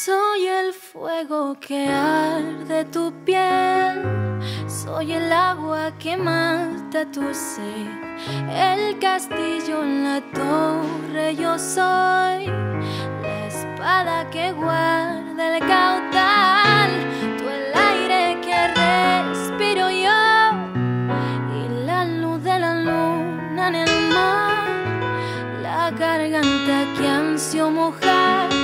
Soy el fuego que arde tu piel, soy el agua que mata tu sed, el castillo en la torre yo soy, la espada que guarda el caudal, tú el aire que respiro yo y la luz de la luna en el mar, la garganta que ansio mojar.